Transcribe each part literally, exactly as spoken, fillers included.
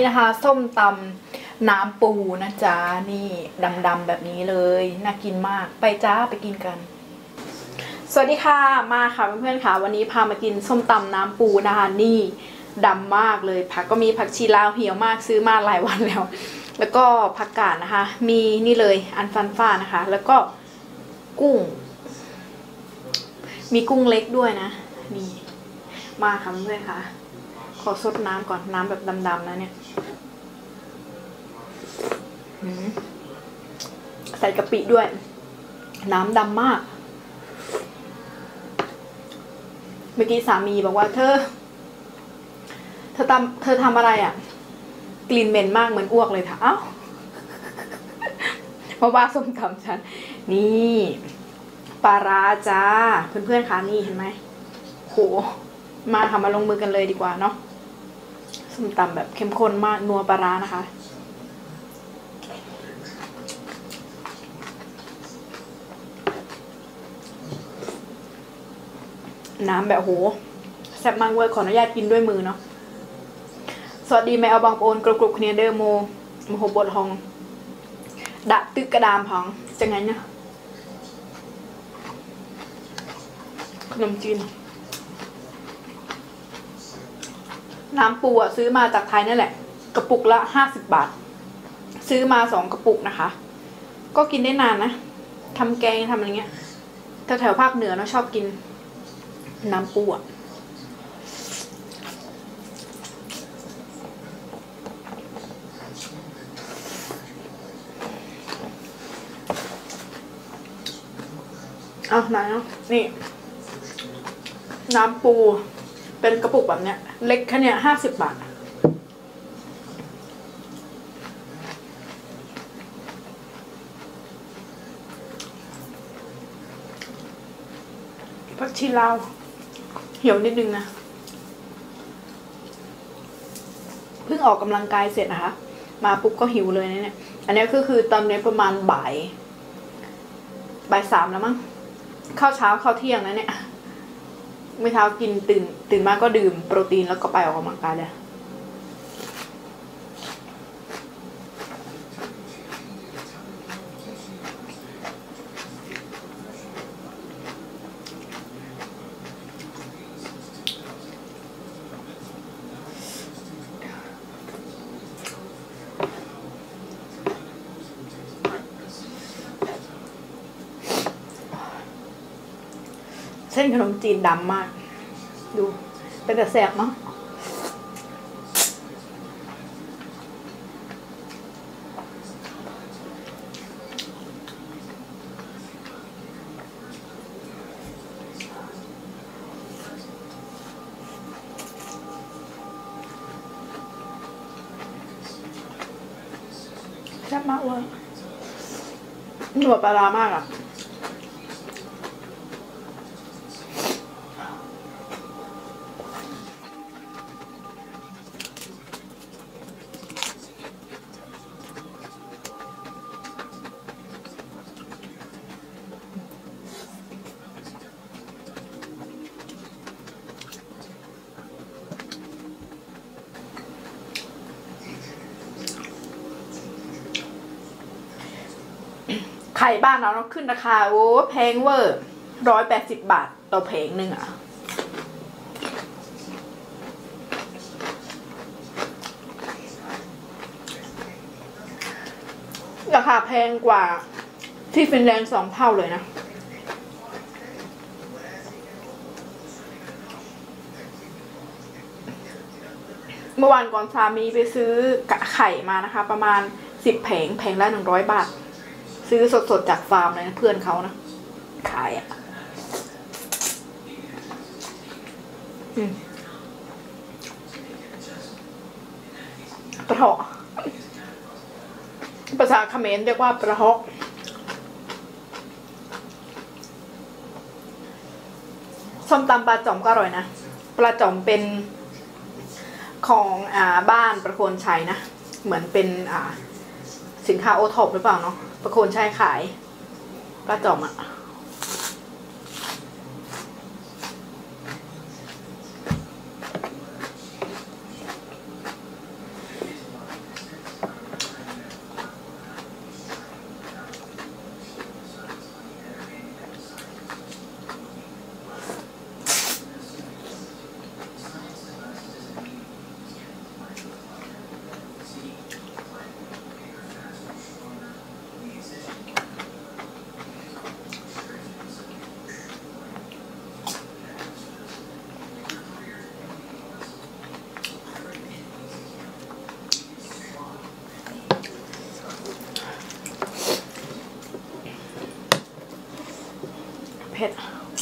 นะคะส้มตำน้ำปูนะจ๊ะนี่ดำๆแบบนี้เลยน่ากินมากไปจ้าไปกินกันสวัสดีค่ะมาค่ะเพื่อนๆค่ะวันนี้พามากินส้มตำน้ำปูนะคะนี่ดำมากเลยผักก็มีผักชีลาวเหี่ยวมากซื้อมาหลายวันแล้วแล้วก็ผักกาดนะคะมีนี่เลยอันฟันฟ้านะคะแล้วก็กุ้งมีกุ้งเล็กด้วยนะนี่มาค่ะเพื่อนๆค่ะขอซดน้ำก่อนน้ำแบบดำๆนะเนี่ยใส่กะปิด้วยน้ำดำมากเมื่อกี้สามีบอกว่าเธอเธอทำเธอทำอะไรอ่ะกลิ่นเหม็นมากเหมือนอ้วกเลยค่ะเอ้าเพราะว่าส้มตำฉันนี่ปลาร้าจ้าเพื่อนๆค่ะนี่เห็นไหมโหมาค่ะมาลงมือกันเลยดีกว่าเนาะส้มตำแบบเข้มข้นมากนัวปลาร้านะคะน้ำแบบโหแซ่บมากเว้ยขออนุญาตกินด้วยมือเนาะสวัสดีแม่เอาบางโอนกรุบกรุบเนียเดอร์โมโมโหบดฮองดะตึกกระดามพังจะไงเนี่ยขนมจีนน้ำปูอ่ะซื้อมาจากไทยนั่นแหละกระปุกละห้าสิบบาทซื้อมาสองกระปุกนะคะก็กินได้นานนะทำแกงทำอะไรเงี้ยแถวแถวภาคเหนือเนาะชอบกินน้ำปูอ่ะเอาไหนเนาะนี่น้ำปูเป็นกระปุกแบบเนี้ยเล็กแค่เนี้ยห้าสิบบาทผักชีลาวเหี่ยวนิดนึงนะเพิ่งออกกำลังกายเสร็จนะคะมาปุ๊บก็หิวเลยนะเนี่ยอันนี้ก็คือตอนนี้ประมาณบ่ายบ่ายสามแล้วมั้งข้าวเช้าข้าวเที่ยงนะเนี่ยไม่เช้ากินตื่นตื่นมาก็ดื่มโปรตีนแล้วก็ไปออกกำลังกายเลยเส้นขนมจีนดำมากดูเป็นแต่แสบเนาะแซ่บมากเลยหนัวปลาร้ามากอ่ะไข่บ้านเราต้องขึ้นราคาโอ้แพงเวอร์ร้อยแปดสิบบาทต่อแผงหนึ่งอะราคาแพงกว่าที่ฟินแลนด์สองเท่าเลยนะเมื่อวานก่อนสามีไปซื้อกะไข่มานะคะประมาณสิบแผงแผงละหนึ่งร้อยบาทซื้อสดๆจากฟาร์มเลยนะเพื่อนเขานะขายอ่ะปะเทาะภาษาเขมรเรียกว่าปะเทาะส้มตำปลาจ่อมก็อร่อยนะปลาจ่อมเป็นของอ่าบ้านประโคนชัยนะเหมือนเป็นอ่าสินค้าโอท็อปหรือเปล่าเนาะประโคนชัยขายปลาจ่อมอ่ะ ปเผ็ด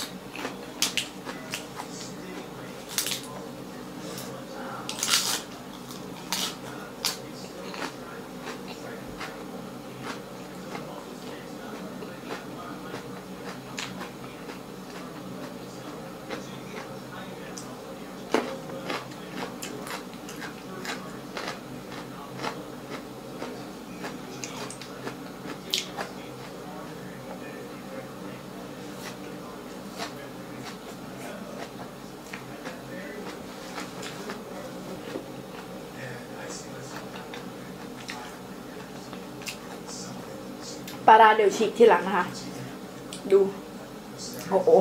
ปลาร้าเดี๋ยวฉีกที่หลังนะคะดูโอ้โห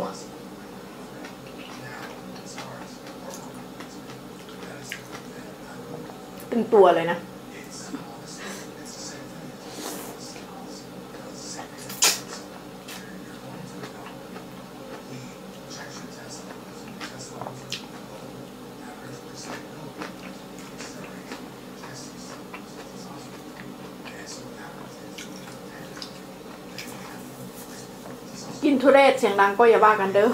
ตึงตัวเลยนะกินทุเรศเสียงดังก็อย่าว่ากันเด้อ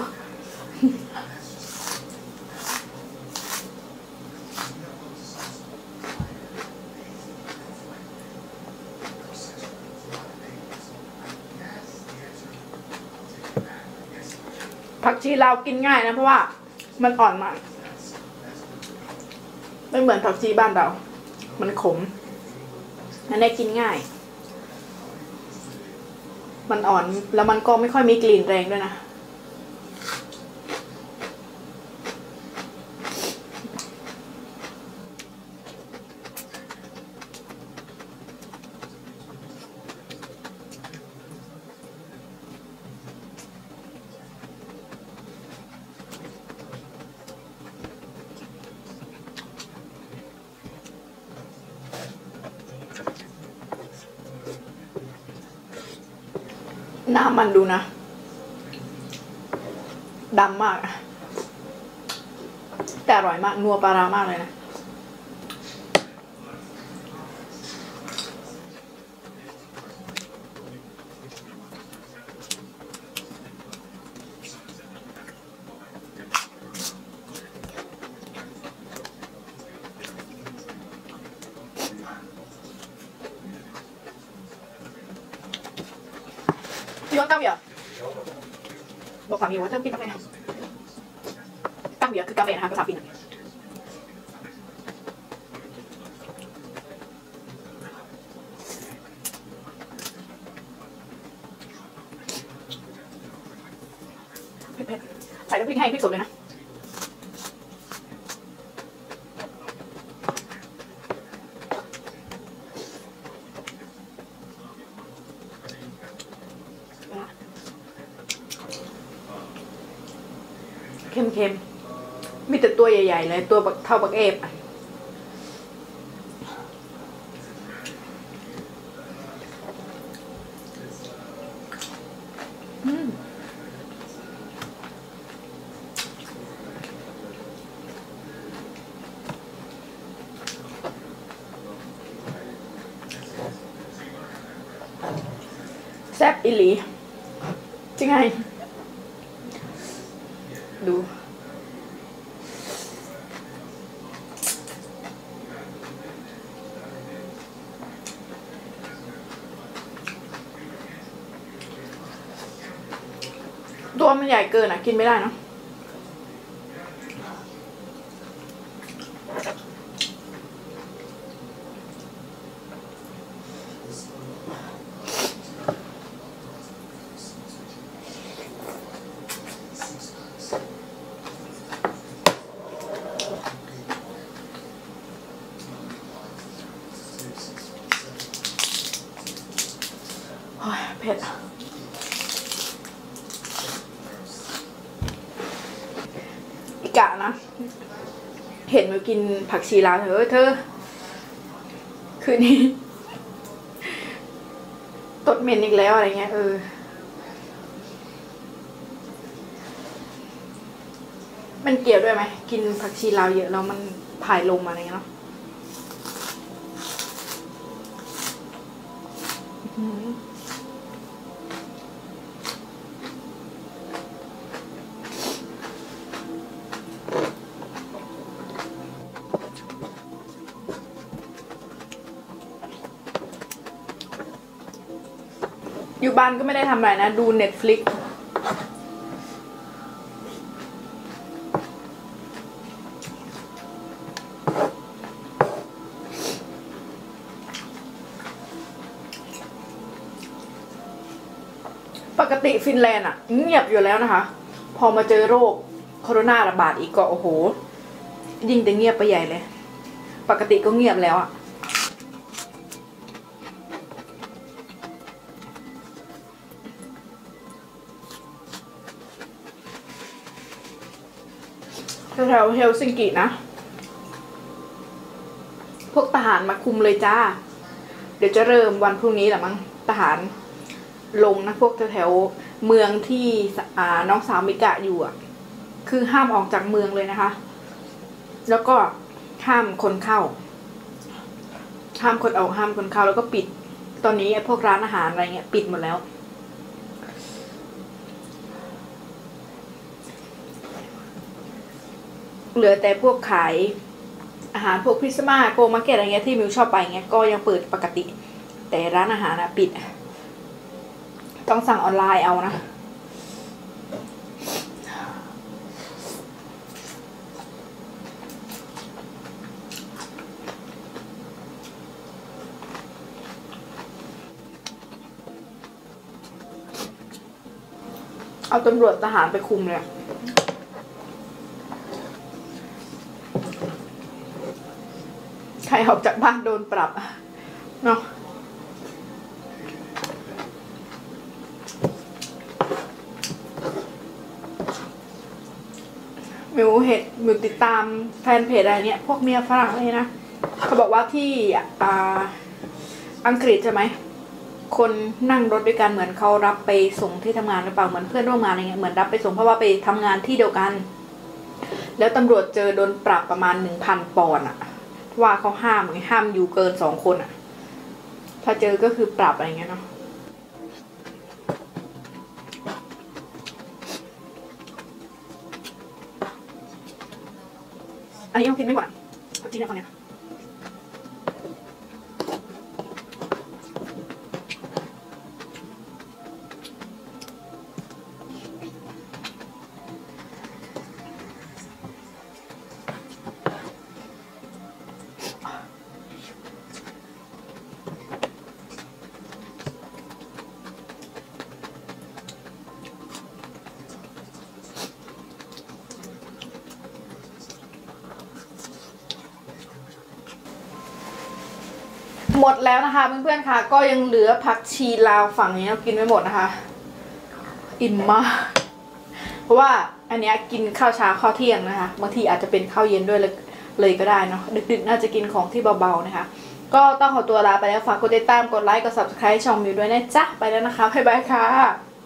ผักชีลาวกินง่ายนะเพราะว่ามันอ่อนมากไม่เหมือนผักชีบ้านเรามันขมอันนี้กินง่ายมันอ่อนแล้วมันก็ไม่ค่อยมีกลิ่นแรงด้วยนะน้ำมันดูนะดำมากแต่อร่อยมากนัวปลาร้ามากเลยนะพี่ว่าตั้งเบียร์บอกสามีว่าเธอกินกาแฟตั้งเบียร์คือกาแฟนะคะภาษาฟินเผ็ดๆใส่น้ำพริกให้พริกสดเลยนะเค็มๆมีแต่ตัวใหญ่ๆเลยตัวเท่าบักเอฟแซ่บอิหลีจริงไงดูตัวมันใหญ่เกินอ่ะกินไม่ได้เนาะเผ็ดอีกะนะเห็นมากินผักชีลาวเธอเธอคืนนี้ตดเหม็นอีกแล้วอะไรเงี้ยเออมันเกี่ยวด้วยไหมกินผักชีลาวเยอะแล้วมันผายลมอะไรเงี้ยเนาะอยู่บ้านก็ไม่ได้ทำอะไรนะดู เน็ตฟลิกซ์ ปกติฟินแลนด์อะเงียบอยู่แล้วนะคะพอมาเจอโรคโคโรนาระบาดอีกก็โอ้โหยิ่งจะเงียบไปใหญ่เลยปกติก็เงียบแล้วอะแถวเฮลซิงกินะพวกทหารมาคุมเลยจ้าเดี๋ยวจะเริ่มวันพรุ่งนี้แหละมั้งทหารลงนะพวกแถวเมืองที่น้องสาวมิกะอยู่อ่ะคือห้ามออกจากเมืองเลยนะคะแล้วก็ห้ามคนเข้าห้ามคนออกห้ามคนเข้าแล้วก็ปิดตอนนี้พวกร้านอาหารอะไรเงี้ยปิดหมดแล้วเหลือแต่พวกขายอาหารพวกพิซซ่าโกมาร์เก็ตอะไรเงี้ยที่มิวชอบไปเงี้ยก็ยังเปิดปกติแต่ร้านอาหารนะปิดต้องสั่งออนไลน์เอานะเอาตำรวจทหารไปคุมเลยใครออกจากบ้านโดนปรับเนาะมิวเห็นมิวติดตามแฟนเพจอะไรเนี้ยพวกเมียฝรั่งเลยนะเขาบอกว่าที่อ่าอังกฤษใช่ไหมคนนั่งรถด้วยกันเหมือนเขารับไปส่งที่ทำงานหรือเปล่าเหมือนเพื่อนร่วมงานอะไรเงี้ยเหมือนรับไปส่งเพราะว่าไปทำงานที่เดียวกันแล้วตำรวจเจอโดนปรับประมาณหนึ่งพันปอนด์อะว่าเขาห้ามห้ามอยู่เกินสองคนอะถ้าเจอก็คือปรับอะไรเงี้ยเนาะอันนี้ต้องกินไม่หวานจริงนะตอนเนี้ยหมดแล้วนะคะเพื่อนๆค่ะก็ยังเหลือผักชีลาวฝั่งนี้เรากินไม่หมดนะคะอิ่มมากเพราะว่าอันนี้กินข้าวเช้าข้าวเที่ยงนะคะบางทีอาจจะเป็นข้าวเย็นด้วยเลยก็ได้เนาะดึกๆน่าจะกินของที่เบาๆนะคะก็ต้องขอตัวลาไปแล้วฝากกดติดตามกดไลค์กด ซับสไครบ์ ช่องมิวด้วยนะจ๊ะไปแล้วนะคะบ๊ายบายค่ะ